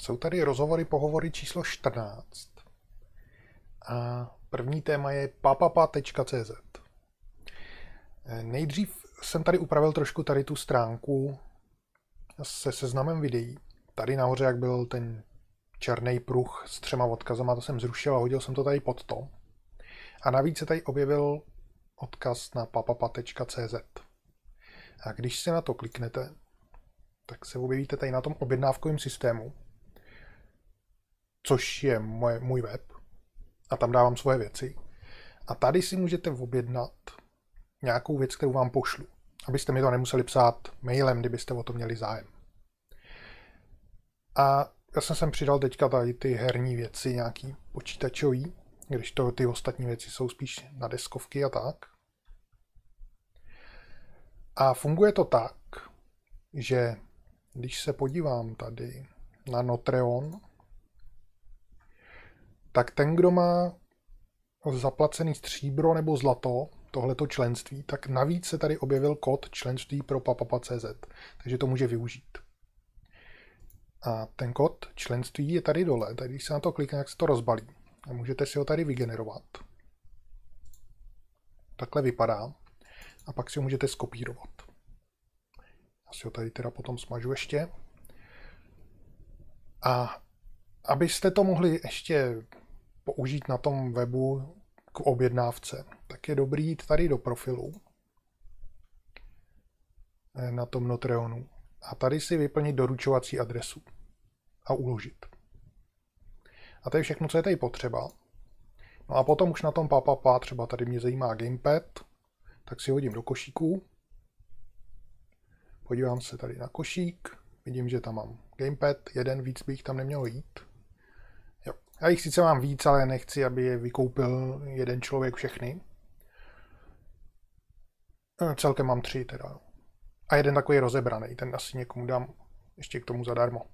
Jsou tady rozhovory, pohovory číslo 14. A první téma je papapa.cz. Nejdřív jsem tady upravil trošku tady tu stránku se seznamem videí. Tady nahoře, jak byl ten černý pruh s 3 odkazama, to jsem zrušil a hodil jsem to tady pod to. A navíc se tady objevil odkaz na papapa.cz. A když se na to kliknete, tak se objevíte tady na tom objednávkovém systému, což je můj web. A tam dávám svoje věci. A tady si můžete objednat nějakou věc, kterou vám pošlu. Abyste mi to nemuseli psát mailem, kdybyste o to měli zájem. A já jsem sem přidal teďka tady ty herní věci, nějaký počítačový, když to ty ostatní věci jsou spíš na deskovky a tak. A funguje to tak, že když se podívám tady na Notreon, tak ten, kdo má zaplacený stříbro nebo zlato, tohleto členství, tak navíc se tady objevil kód členství pro papapa.cz, takže to může využít. A ten kód členství je tady dole, tady když se na to klikne, jak se to rozbalí. A můžete si ho tady vygenerovat. Takhle vypadá. A pak si ho můžete skopírovat. Já si ho tady teda potom smažu ještě. A abyste to mohli ještě použít na tom webu k objednávce, tak je dobrý jít tady do profilu na tom Notreonu a tady si vyplnit doručovací adresu a uložit. A to je všechno, co je tady potřeba. No a potom už na tom papapa, třeba tady mě zajímá gamepad, tak si hodím do košíku. Podívám se tady na košík, vidím, že tam mám gamepad, jeden, víc bych tam nemělo jít. Jo. Já jich sice mám víc, ale nechci, aby je vykoupil jeden člověk všechny. Celkem mám 3 teda. A jeden takový rozebraný, ten asi někomu dám ještě k tomu zadarmo.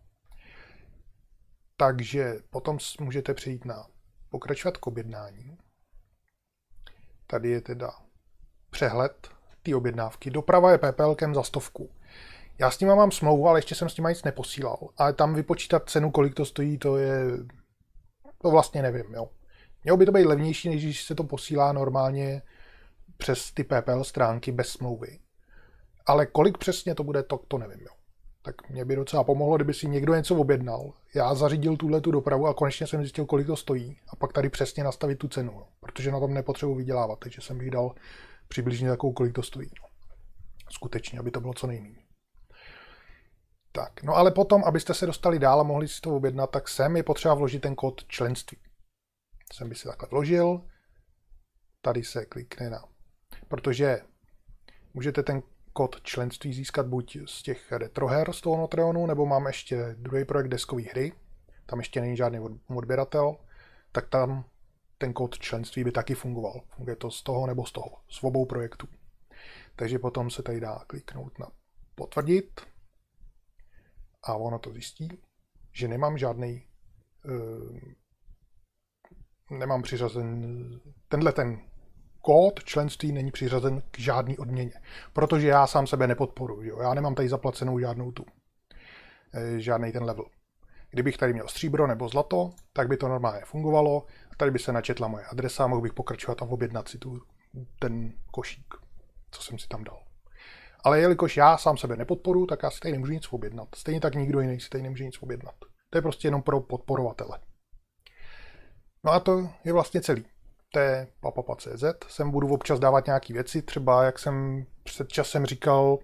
Takže potom můžete přejít na pokračovat k objednání. Tady je teda přehled té objednávky. Doprava je PPLkem za 100. Já s nima mám smlouvu, ale ještě jsem s nima nic neposílal. Ale tam vypočítat cenu, kolik to stojí, to vlastně nevím. Jo. Mělo by to být levnější, než když se to posílá normálně přes ty PPL stránky bez smlouvy. Ale kolik přesně to bude, to nevím. Jo. Tak mě by docela pomohlo, kdyby si někdo něco objednal. Já zařídil tu dopravu a konečně jsem zjistil, kolik to stojí. A pak tady přesně nastavit tu cenu. Jo. Protože na tom nepotřebuji vydělávat, takže jsem bych dal přibližně takovou, kolik to stojí. No. Skutečně, aby to bylo co nejméně. Tak, no ale potom, abyste se dostali dál a mohli si to objednat, tak sem je potřeba vložit ten kód členství. Sem by si takhle vložil. Tady se klikne na... Protože můžete ten kód členství získat buď z těch retroher z toho Notreonu, nebo mám ještě druhý projekt deskové hry. Tam ještě není žádný odběratel. Tak tam ten kód členství by taky fungoval. Funguje to z toho nebo z toho. Z obou projektů. Takže potom se tady dá kliknout na potvrdit. A ono to zjistí, že nemám žádný, nemám přiřazen, tenhle ten kód členství není přiřazen k žádný odměně, protože já sám sebe nepodporuji, jo? Já nemám tady zaplacenou žádný ten level. Kdybych tady měl stříbro nebo zlato, tak by to normálně fungovalo, tady by se načetla moje adresa, mohl bych pokračovat a objednat si ten košík, co jsem si tam dal. Ale jelikož já sám sebe nepodporuji, tak já si tady nemůžu nic objednat. Stejně tak nikdo jiný si tady nemůže nic objednat. To je prostě jenom pro podporovatele. No a to je vlastně celý. To je papapa.cz. Sem budu občas dávat nějaké věci, třeba jak jsem před časem říkal,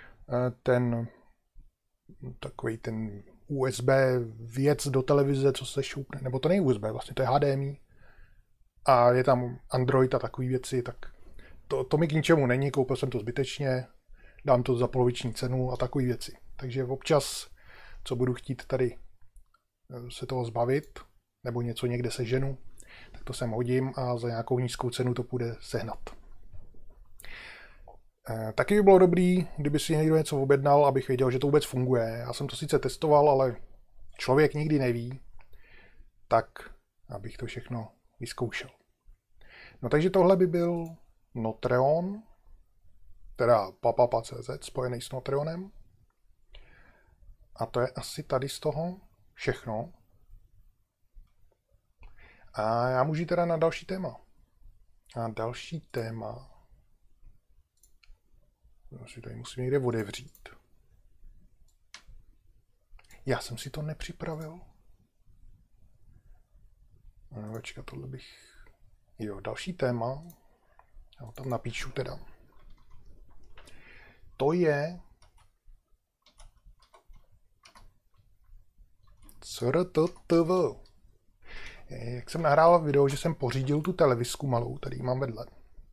takový ten USB věc do televize, co se šoupne, nebo to není USB, vlastně to je HDMI. A je tam Android a takové věci, tak to mi k ničemu není, koupil jsem to zbytečně. Dám to za poloviční cenu a takové věci. Takže občas, co budu chtít tady se toho zbavit, nebo něco někde seženu, tak to sem hodím a za nějakou nízkou cenu to půjde sehnat. Taky by bylo dobrý, kdyby si někdo něco objednal, abych věděl, že to vůbec funguje. Já jsem to sice testoval, ale člověk nikdy neví, tak abych to všechno vyzkoušel. No takže tohle by byl Notreon, teda papapa.cz spojený s Notreonem. A to je asi tady z toho všechno. A já můžu teda na další téma. A další téma... si tady musím někde otevřít. Já jsem si to nepřipravil. No, počkat, tohle bych... Jo, další téma. Já ho tam napíšu teda. To je... CRTTV. Jak jsem nahrál video, že jsem pořídil tu televizku malou, tady mám vedle.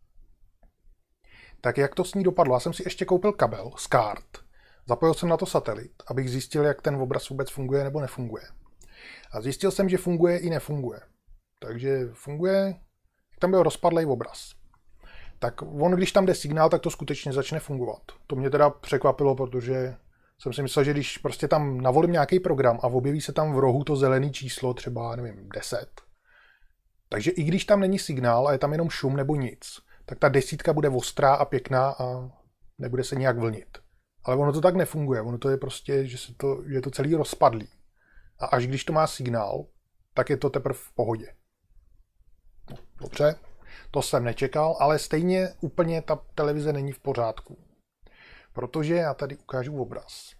Tak jak to s ní dopadlo? Já jsem si ještě koupil kabel z kart. Zapojil jsem na to satelit, abych zjistil, jak ten obraz vůbec funguje nebo nefunguje. A zjistil jsem, že funguje i nefunguje. Takže funguje, tam byl rozpadlej obraz. Tak on, když tam jde signál, tak to skutečně začne fungovat. To mě teda překvapilo, protože jsem si myslel, že když prostě tam navolím nějaký program a objeví se tam v rohu to zelené číslo, třeba, nevím, 10, takže i když tam není signál a je tam jenom šum nebo nic, tak ta desítka bude ostrá a pěkná a nebude se nějak vlnit. Ale ono to tak nefunguje. Ono to je prostě, že je to celý rozpadlý. A až když to má signál, tak je to teprve v pohodě. No, dobře, to jsem nečekal, ale stejně úplně ta televize není v pořádku. Protože já tady ukážu obraz.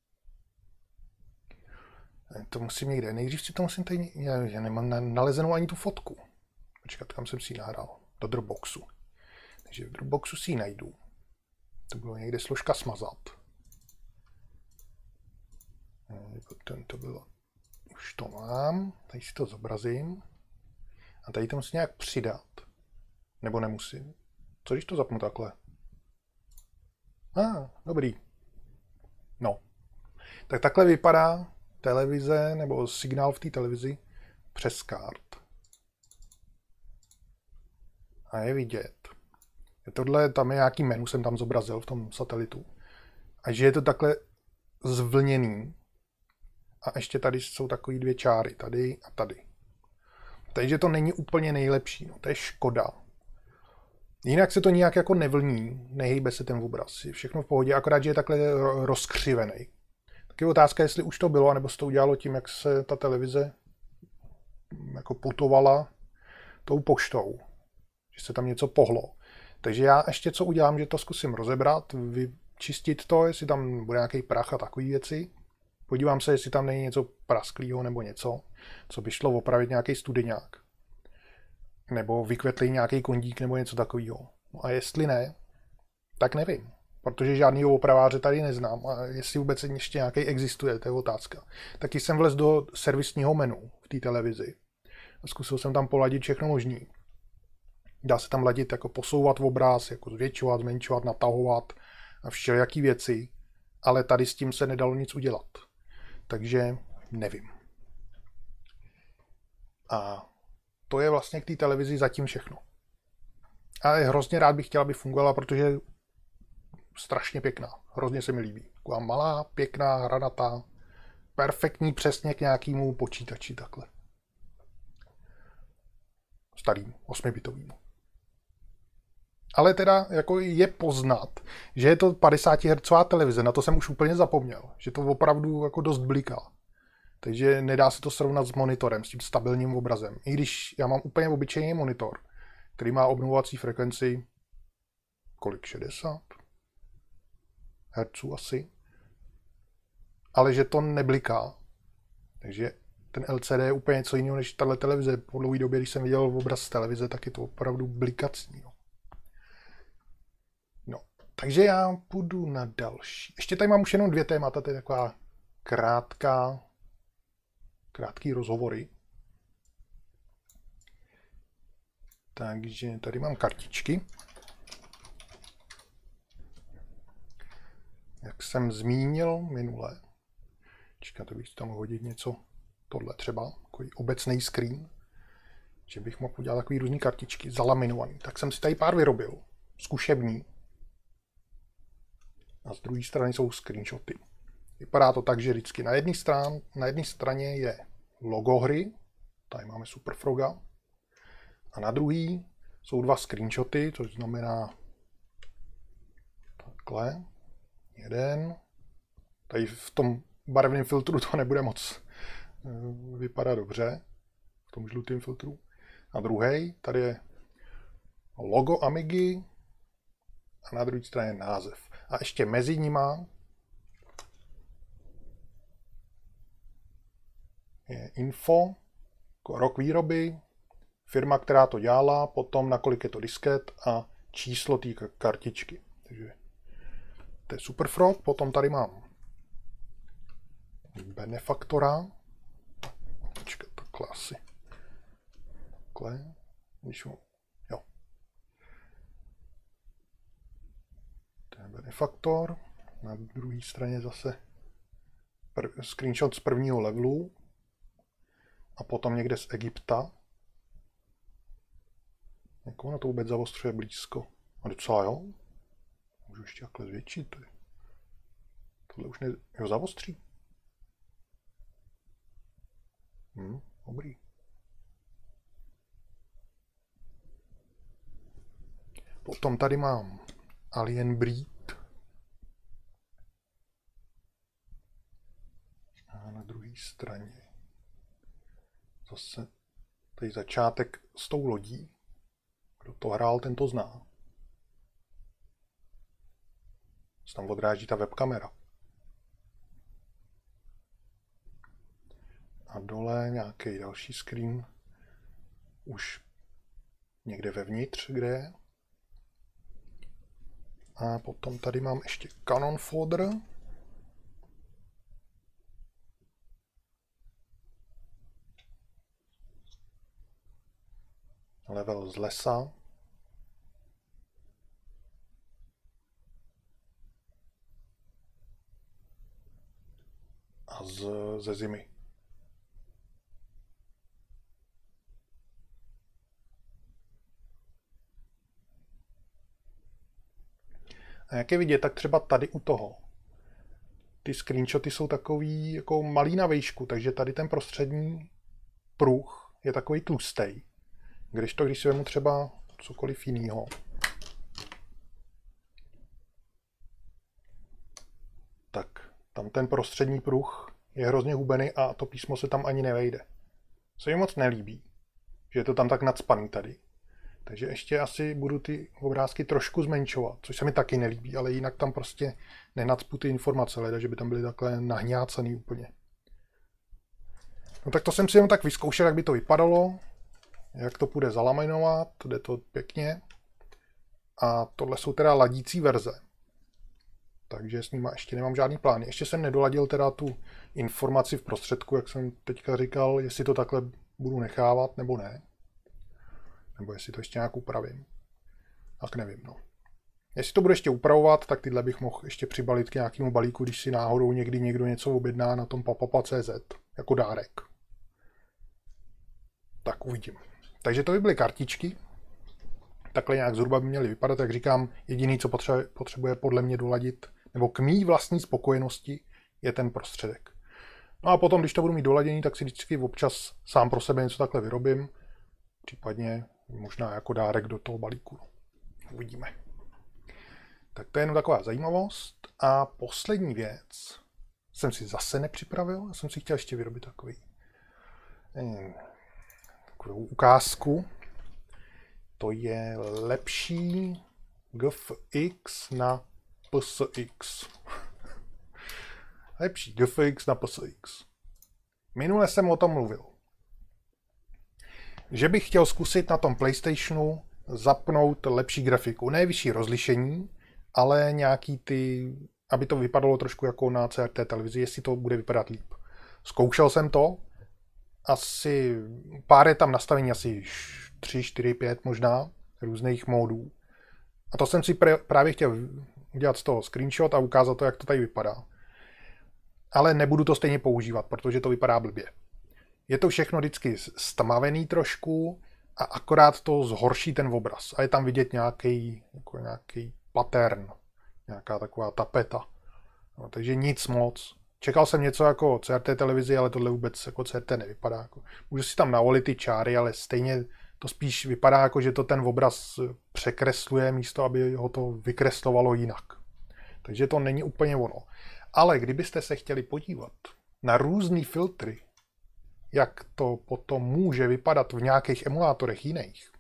To musím někde. Nejdřív si to musím tady... Já nemám nalezenou ani tu fotku. Počkat, kam jsem si ji nahrál. Do Dropboxu. Takže v Dropboxu si ji najdu. To bylo někde složka smazat. To bylo... Už to mám. Tady si to zobrazím. A tady to musím nějak přidat. Nebo nemusím. Co když to zapnu takhle? Dobrý. No. Tak takhle vypadá televize, nebo signál v té televizi přes kart. A je vidět. Tohle, tam je nějaký menu, jsem tam zobrazil v tom satelitu. A že je to takhle zvlněný. A ještě tady jsou takový 2 čáry, tady a tady. Takže to není úplně nejlepší, no, to je škoda. Jinak se to nijak jako nevlní, nehejbe se ten obraz, je všechno v pohodě, akorát, že je takhle rozkřivený. Tak je otázka, jestli už to bylo, anebo se to udělalo tím, jak se ta televize jako putovala tou poštou, že se tam něco pohlo. Takže já ještě co udělám, že to zkusím rozebrat, vyčistit to, jestli tam bude nějaký prach a takové věci. Podívám se, jestli tam není něco prasklého nebo něco, co by šlo opravit nějaký studeňák. Nebo vykvetlý nějaký kondík nebo něco takového. No a jestli ne, tak nevím. Protože žádnýho opraváře tady neznám. A jestli vůbec ještě nějaký existuje, to je otázka. Taky jsem vlez do servisního menu v té televizi. A zkusil jsem tam poladit všechno možný. Dá se tam ladit, jako posouvat obraz, jako zvětšovat, zmenšovat, natahovat a všelijaký věci. Ale tady s tím se nedalo nic udělat. Takže nevím. A to je vlastně k té televizi zatím všechno. Ale hrozně rád bych chtěl, aby fungovala, protože je strašně pěkná. Hrozně se mi líbí. Taková malá, pěkná, hranatá, perfektní přesně k nějakému počítači takhle. Starým, 8bitovým. Ale teda jako je poznat, že je to 50 Hz televize, na to jsem už úplně zapomněl, že to opravdu jako dost bliká. Takže nedá se to srovnat s monitorem, s tím stabilním obrazem. I když já mám úplně obyčejný monitor, který má obnovovací frekvenci kolik? 60 Hz asi. Ale že to nebliká. Takže ten LCD je úplně něco jiného než tahle televize. Po dlouhé době, když jsem viděl obraz z televize, tak je to opravdu blikací. No, takže já půjdu na další. Ještě tady mám už jenom 2 témata, to je taková krátký rozhovory. Takže tady mám kartičky. Jak jsem zmínil minule. Čekáte, bych tam hodit něco, tohle třeba, takový obecný screen, že bych mohl udělat takový různý kartičky, zalaminovaný. Tak jsem si tady pár vyrobil, zkušební. A z druhé strany jsou screenshoty. Vypadá to tak, že vždycky na jedné straně je logo hry, tady máme Super Froga, a na druhé jsou 2 screenshoty, což znamená takhle, jeden, tady v tom barevném filtru to nebude moc vypadá dobře v tom žlutém filtru. A druhý, tady je logo Amigy a na druhé straně název. A ještě mezi nima je info, rok výroby, firma, která to dělala, potom na kolik je to disket a číslo té kartičky. Takže to je Superfrog. Potom tady mám benefaktora. Počkat, takhle asi. Takhle. Jo. To je benefaktor. Na druhé straně zase screenshot z prvního levelu. A potom někde z Egypta. Jak ono to vůbec zavostřuje blízko? A docela jo. Můžu ještě takhle zvětšit. Tohle už jo, zavostří. Dobrý. Potom tady mám Alien Breed. A na druhé straně zase tady začátek s tou lodí. Kdo to hrál, ten to zná. Se tam odráží ta webkamera. A dole nějaký další screen. Už někde vevnitř, kde je. A potom tady mám ještě Canon folder. Level z lesa. A ze zimy. A jak je vidět, tak třeba tady u toho. Ty screenshoty jsou takový jako malý na výšku, takže tady ten prostřední pruh je takový tlustej. Když si vezmu třeba cokoliv jinýho. Tak tam ten prostřední pruh je hrozně hubený a to písmo se tam ani nevejde. Se mi moc nelíbí, že je to tam tak nacpaný tady. Takže ještě asi budu ty obrázky trošku zmenšovat, což se mi taky nelíbí, ale jinak tam prostě nenacpu ty informace, leda, že by tam byly takhle nahňácaný úplně. No tak to jsem si jenom tak vyzkoušel, jak by to vypadalo, jak to půjde zalaminovat, jde to pěkně. A tohle jsou teda ladící verze. Takže s nima ještě nemám žádný plán. Ještě jsem nedoladil teda tu informaci v prostředku, jak jsem teďka říkal, jestli to takhle budu nechávat nebo ne. Nebo jestli to ještě nějak upravím. Tak nevím, no. Jestli to bude ještě upravovat, tak tyhle bych mohl ještě přibalit k nějakému balíku, když si náhodou někdy někdo něco objedná na tom papapa.cz jako dárek. Tak uvidím. Takže to by byly kartičky. Takhle nějak zhruba by měly vypadat, jak říkám, jediný, co potřebuje podle mě doladit, nebo k mý vlastní spokojenosti, je ten prostředek. No a potom, když to budu mít doladěný, tak si vždycky občas sám pro sebe něco takhle vyrobím, případně možná jako dárek do toho balíku. Uvidíme. Tak to je jenom taková zajímavost. A poslední věc jsem si zase nepřipravil, já jsem si chtěl ještě vyrobit takovou ukázku. To je lepší GFX na PSX. Lepší GFX na PSX. Minule jsem o tom mluvil. Že bych chtěl zkusit na tom PlayStationu zapnout lepší grafiku. Ne vyšší rozlišení, ale nějaký ty, aby to vypadalo trošku jako na CRT televizi, jestli to bude vypadat líp. Zkoušel jsem to. Asi pár je tam nastavení, asi 3, 4, 5 možná, různých módů. A to jsem si právě chtěl udělat z toho screenshot a ukázat to, jak to tady vypadá. Ale nebudu to stejně používat, protože to vypadá blbě. Je to všechno vždycky stmavený trošku a akorát to zhorší ten obraz. A je tam vidět nějaký pattern, nějaká taková tapeta. No, takže nic moc. Čekal jsem něco jako CRT televizi, ale tohle vůbec jako CRT nevypadá. Jako, můžu si tam navolit ty čáry, ale stejně to spíš vypadá jako, že to ten obraz překresluje místo, aby ho to vykreslovalo jinak. Takže to není úplně ono. Ale kdybyste se chtěli podívat na různý filtry jak to potom může vypadat v nějakých emulátorech jiných,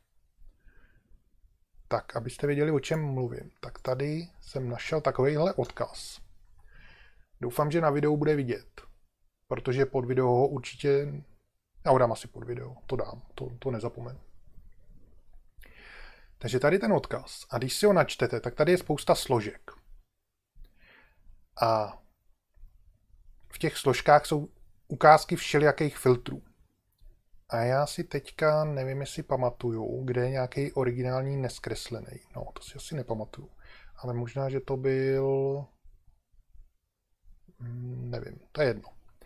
tak abyste věděli, o čem mluvím, tak tady jsem našel takovýhle odkaz. Doufám, že na videu bude vidět, protože pod video ho určitě, já ho dám asi pod video, to dám, to nezapomenu. Takže tady ten odkaz. A když si ho načtete, tak tady je spousta složek. A v těch složkách jsou ukázky všelijakých filtrů. A já si teďka nevím, jestli pamatuju, kde je nějaký originální neskreslený. No, to si asi nepamatuju. Ale možná, že to byl... Nevím, to je jedno.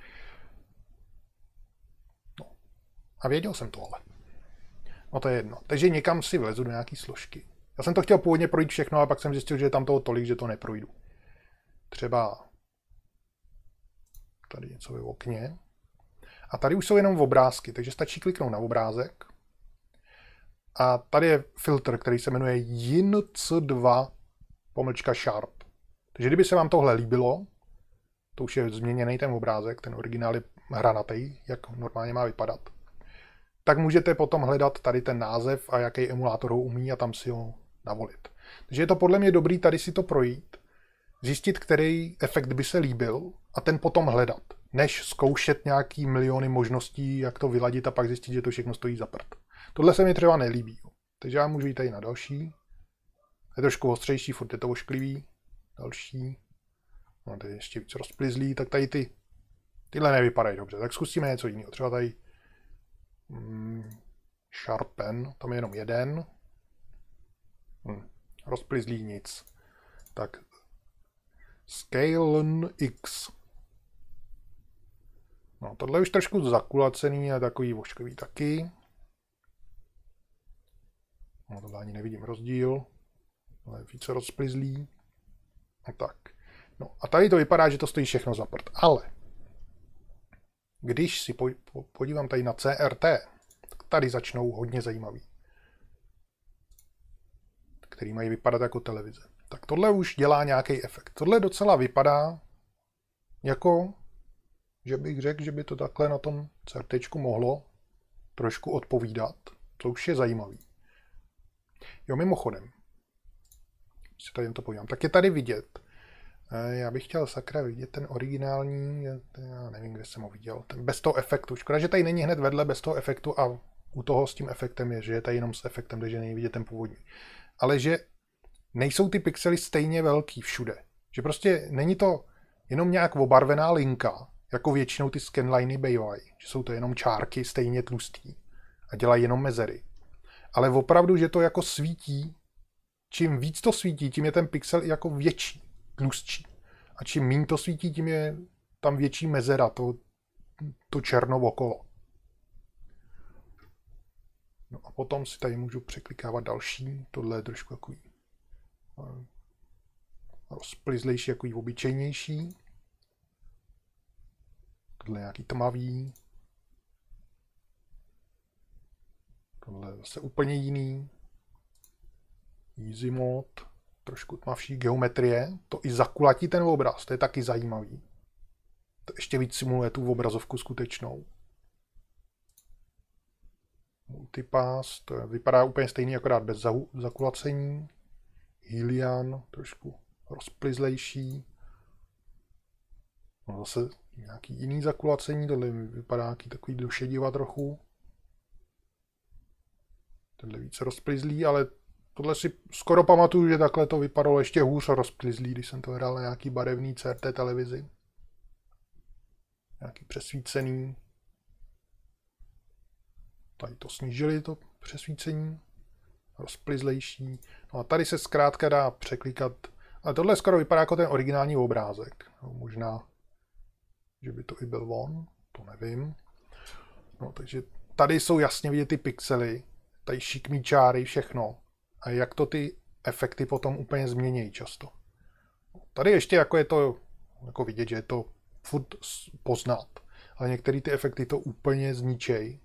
No. A věděl jsem to ale. No to je jedno. Takže někam si vlezu do nějaký složky. Já jsem to chtěl původně projít všechno, ale pak jsem zjistil, že je tam toho tolik, že to neprojdu. Třeba tady něco ve okně. A tady už jsou jenom obrázky, takže stačí kliknout na obrázek. A tady je filtr, který se jmenuje YINC2-sharp. Takže kdyby se vám tohle líbilo, to už je změněný ten obrázek, ten originál je hranatý, jak normálně má vypadat, tak můžete potom hledat tady ten název a jaký emulátor ho umí a tam si ho navolit. Takže je to podle mě dobrý tady si to projít, zjistit, který efekt by se líbil a ten potom hledat, než zkoušet nějaký miliony možností, jak to vyladit a pak zjistit, že to všechno stojí za prd. Tohle se mi třeba nelíbí. Takže já můžu jít tady na další. Je trošku ostřejší, furt je to ošklivý. Další. No, tady je ještě víc rozplizlý, tak tady tyhle nevypadají dobře. Tak zkusíme něco jiného. Třeba tady Sharpen, tam je jenom jeden. Rozplizlý nic. Tak Scale X. No, tohle je už trošku zakulacený a takový voškový taky. No, tohle ani nevidím rozdíl. Tohle je více rozplizlý. A tak. No, a tady to vypadá, že to stojí všechno za prd. Ale když si podívám tady na CRT, tak tady začnou hodně zajímavý. Který mají vypadat jako televize. Tak tohle už dělá nějaký efekt. Tohle docela vypadá jako, že bych řekl, že by to takhle na tom CRTčku mohlo trošku odpovídat. To už je zajímavý. Jo, mimochodem, si tady jen to podívám, tak je tady vidět. Já bych chtěl sakra vidět ten originální, já nevím, kde jsem ho viděl, ten bez toho efektu. Škoda, že tady není hned vedle bez toho efektu a u toho s tím efektem je, že je tady jenom s efektem, takže není vidět ten původní. Ale že nejsou ty pixely stejně velký všude. Že prostě není to jenom nějak obarvená linka, jako většinou ty scanliny bývají. Že jsou to jenom čárky stejně tlustý a dělají jenom mezery. Ale opravdu, že to jako svítí, čím víc to svítí, tím je ten pixel jako větší, tlustší. A čím méně to svítí, tím je tam větší mezera, to černo okolo. No a potom si tady můžu překlikávat další. Tohle je trošku takový rozplizlejší, takový obyčejnější. Tohle je nějaký tmavý. Tohle je zase úplně jiný. Easy mode. Trošku tmavší geometrie. To i zakulatí ten obraz. To je taky zajímavý. To ještě víc simuluje tu obrazovku skutečnou. Multipass. To vypadá úplně stejný, akorát bez zakulacení. Hylian. Trošku rozplizlejší. No zase nějaký jiný zakulacení. Tohle vypadá nějaký takový došediva trochu. Tenhle víc rozplizlý, ale tohle si skoro pamatuju, že takhle to vypadalo ještě hůř rozplizlý, když jsem to hrál na nějaký barevný CRT televizi. Nějaký přesvícený. Tady to snížili, to přesvícení. Rozplizlejší. No a tady se zkrátka dá překlikat. Ale tohle skoro vypadá jako ten originální obrázek. No, možná, že by to i byl on, to nevím. No, takže tady jsou jasně vidět ty pixely. Tady šikmý čáry, všechno. A jak to ty efekty potom úplně změnějí často. Tady ještě jako je to jako vidět, že je to furt poznat. Ale některé ty efekty to úplně zničej.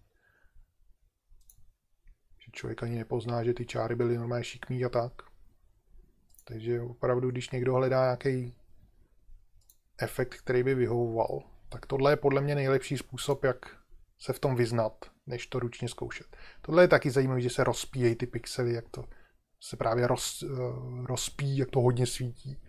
Že člověk ani nepozná, že ty čáry byly normálně šikmý a tak. Takže opravdu, když někdo hledá nějaký efekt, který by vyhovoval, tak tohle je podle mě nejlepší způsob, jak se v tom vyznat, než to ručně zkoušet. Tohle je taky zajímavé, že se rozpíjejí ty pixely, jak to se právě rozpíjí, jak to hodně svítí.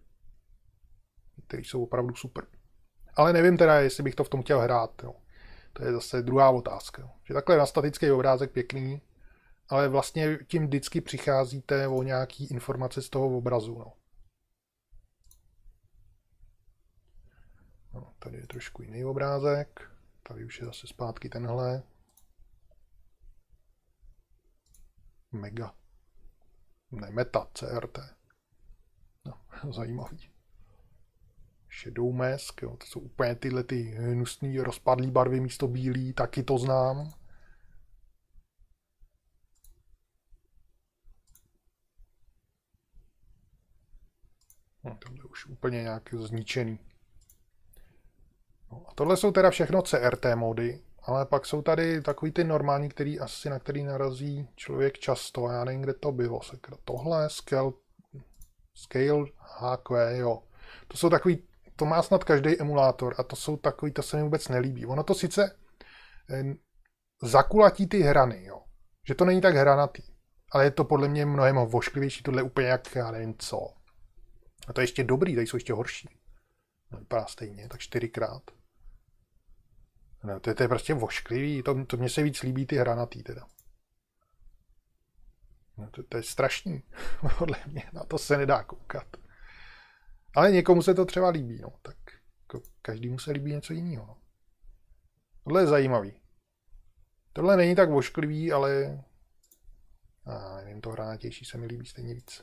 Které jsou opravdu super. Ale nevím teda, jestli bych to v tom chtěl hrát. Jo. To je zase druhá otázka. Jo. Že takhle na statický obrázek pěkný, ale vlastně tím vždycky přicházíte o nějaký informace z toho obrazu. No. No, tady je trošku jiný obrázek. Tady už je zase zpátky tenhle. Mega. Ne, Meta, CRT. No, zajímavý. Shadow Mask, jo, to jsou úplně tyhle ty hnusný rozpadlý barvy místo bílý, taky to znám. No, tohle už úplně nějak zničený. No, a tohle jsou teda všechno CRT mody, ale pak jsou tady takový ty normální, na který narazí člověk často, já nevím, kde to bylo, sekra. Tohle, Scale HQ, jo. To jsou takový, to má snad každý emulátor a to jsou takový, to se mi vůbec nelíbí. Ono to sice zakulatí ty hrany, jo. Že to není tak hranatý, ale je to podle mě mnohem vošklivější, tohle je úplně jak, já nevím co. A to je ještě dobrý, tady jsou ještě horší. No, vypadá stejně, tak 4x. No, to je prostě vošklivý, to mně se víc líbí ty hranatý teda. No, to je strašný, podle mě, na to se nedá koukat. Ale někomu se to třeba líbí, no, tak jako každému se líbí něco jiného. No. Tohle je zajímavý. Tohle není tak vošklivý, ale nevím, to hranatější se mi líbí stejně víc.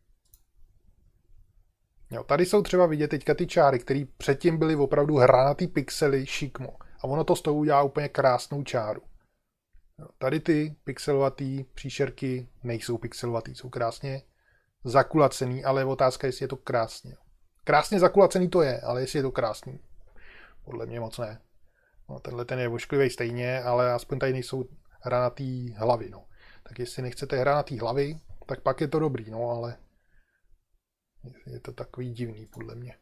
Jo, tady jsou třeba vidět teďka ty čáry, které předtím byly opravdu hranatý pixely šikmo. A ono to z toho udělá úplně krásnou čáru. Jo, tady ty pixelovatý příšerky nejsou pixelovatý, jsou krásně zakulacený, ale otázka je, jestli je to krásně. Krásně zakulacený to je, ale jestli je to krásný. Podle mě moc ne. No, tenhle ten je vošklivý stejně, ale aspoň tady nejsou hranatý hlavy. No. Tak jestli nechcete hranatý hlavy, tak pak je to dobrý, no, ale je to takový divný, podle mě.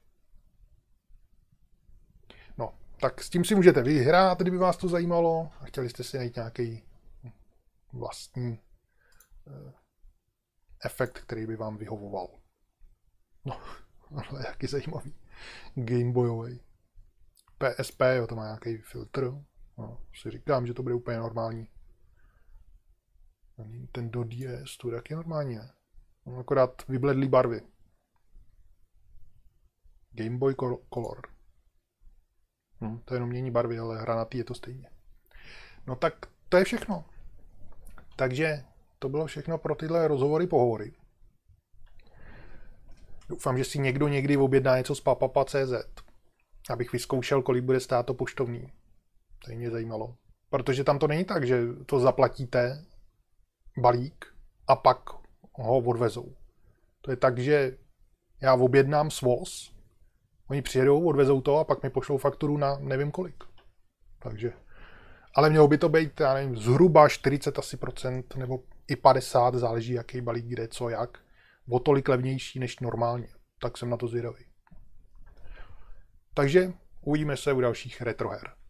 No, tak s tím si můžete vyhrát, kdyby vás to zajímalo a chtěli jste si najít nějaký vlastní efekt, který by vám vyhovoval. No, ale jaký zajímavý. Gameboyový. PSP, jo, to má nějaký filtr. No, si říkám, že to bude úplně normální. Nintendo DS, to je taky normální, ne? No, akorát vybledlý barvy. Game Boy Color. To jenom mění barvy, ale hranatý je to stejně. No tak to je všechno. Takže to bylo všechno pro tyhle rozhovory, pohovory. Doufám, že si někdo někdy objedná něco z papapa.cz, abych vyzkoušel, kolik bude stát to poštovní. To mě zajímalo. Protože tam to není tak, že to zaplatíte balík a pak ho odvezou. To je tak, že já objednám svoz, oni přijedou, odvezou to a pak mi pošlou fakturu na nevím kolik. Takže. Ale mělo by to být, já nevím, zhruba 40 asi procent, nebo i 50, záleží jaký balík, kde, co, jak. O tolik levnější než normálně. Tak jsem na to zvědavý. Takže uvidíme se u dalších retroher.